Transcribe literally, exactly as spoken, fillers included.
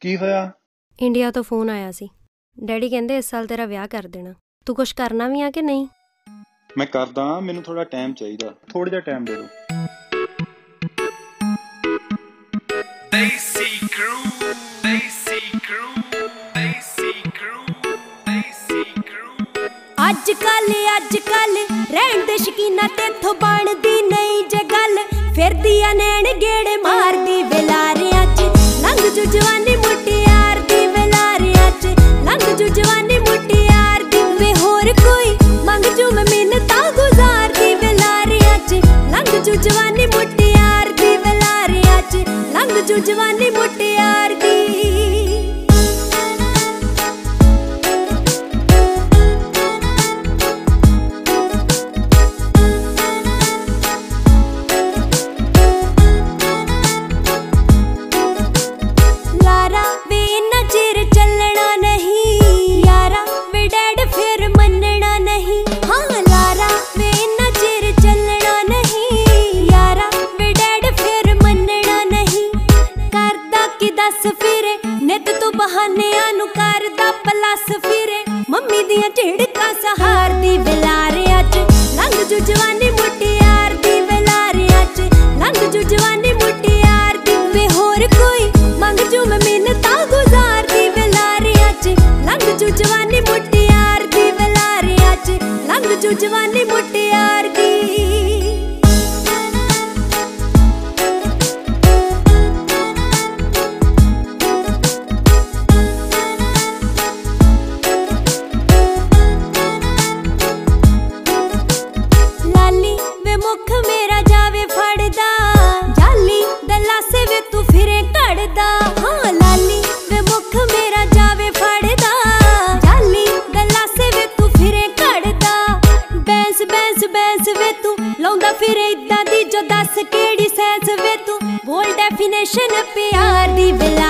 ਕੀ ਹੋਇਆ? ਇੰਡੀਆ ਤੋਂ ਫੋਨ ਆਇਆ ਸੀ। ਡੈਡੀ ਕਹਿੰਦੇ ਇਸ ਸਾਲ ਤੇਰਾ ਵਿਆਹ ਕਰ ਦੇਣਾ। ਤੂੰ ਕੁਛ ਕਰਨਾ ਵੀ ਆ ਕਿ ਨਹੀਂ? ਮੈਂ ਕਰਦਾ, ਮੈਨੂੰ ਥੋੜਾ ਟਾਈਮ ਚਾਹੀਦਾ, ਥੋੜਾ ਜਿਹਾ ਟਾਈਮ ਦੇ ਦਿਓ। ਅੱਜ ਕੱਲ ਅੱਜ ਕੱਲ ਰਹਿਣ ਦੇ ਸ਼ਕੀਨਾ ਤੇਥੋਂ ਬਣਦੀ ਨਹੀਂ ਜੇ ਗੱਲ, ਫਿਰਦੀ ਆ ਨੈਣ ਗੇੜੇ ਮਾਰਦੀ ਵੇਲਾਰਿਆਂ ਚ, ਲੰਘ ਜੂ ਜਵਾਨੀ ਮੁਟਿਆਰ ਦੀ ਵੇਲਾਰਿਆਂ ਚ, ਲੰਘ ਜੂ ਜਵਾਨੀ ਮੁਟਿਆਰ ਦੀ। ਵੇ ਹੋਰ ਕੋਈ ਮੰਗ ਜੂ ਮੈਂ ਮਿੰਨਤਾਂ ਗੁਜ਼ਾਰਦੀ ਵੇਲਾਰਿਆਂ ਚ, ਲੰਘ ਜੂ ਜਵਾਨੀ ਮੁਟਿਆਰ ਦੀ ਵੇਲਾਰਿਆਂ ਚ, ਲੰਘ ਜੂ ਜਵਾਨੀ ਮੁਟਿਆਰ ਦੀ। ਨਿੱਤ ਤੂੰ ਬਹਾਨਿਆਂ ਨੂੰ ਕਰਦਾ ਪਲਸ ਫਿਰੇ, ਮੰਮੀ ਦੀਆਂ ਝਿੜਕਾਂ ਸਹਾਰਦੀ ਵੇਲਾਰਿਆਂ ਚ, ਲੰਘ ਜੂ ਜਵਾਨੀ ਮੁਟਿਆਰ ਦੀ ਵੇਲਾਰਿਆਂ ਚ, ਲੰਘ ਜੂ ਜਵਾਨੀ ਮੁਟਿਆਰ ਦੀ। ਵੇ ਹੋਰ ਕੋਈ ਮੰਗ ਜੂ ਮੈਂ ਮਿੰਨਤਾਂ ਗੁਜ਼ਾਰਦੀ ਵੇਲਾਰਿਆਂ ਚ, ਲੰਘ ਜੂ ਜਵਾਨੀ ਮੁਟਿਆਰ ਦੀ ਵੇਲਾਰਿਆਂ ਚ, ਲੰਘ ਜੂ ਜਵਾਨੀ ਮੁਟਿਆਰ ਦੀ। ਮੁੱਖ ਮੇਰਾ ਜਾਵੇ ਫੜਦਾ ਜਾਲੀ ਦਲਾਸੇ ਵੇ ਤੂੰ ਫਿਰੇ ਘੜਦਾ, ਹਾਂ ਲਾਲੀ ਵੇ ਮੁੱਖ ਮੇਰਾ ਜਾਵੇ ਫੜਦਾ ਜਾਲੀ ਦਲਾਸੇ ਵੇ ਤੂੰ ਫਿਰੇ ਘੜਦਾ। ਬੈਂਸ ਬੈਂਸ ਬੈਂਸ ਵੇ ਤੂੰ ਲਾਉਂਦਾ ਫਿਰੇ ਇੱਦਾਂ ਦੀ ਜੋ ਦੱਸ ਕਿਹੜੀ ਸੈਂਸ ਵੇ ਤੂੰ, ਬੋਲ ਡੈਫੀਨੇਸ਼ਨ ਪਿਆਰ ਦੀ।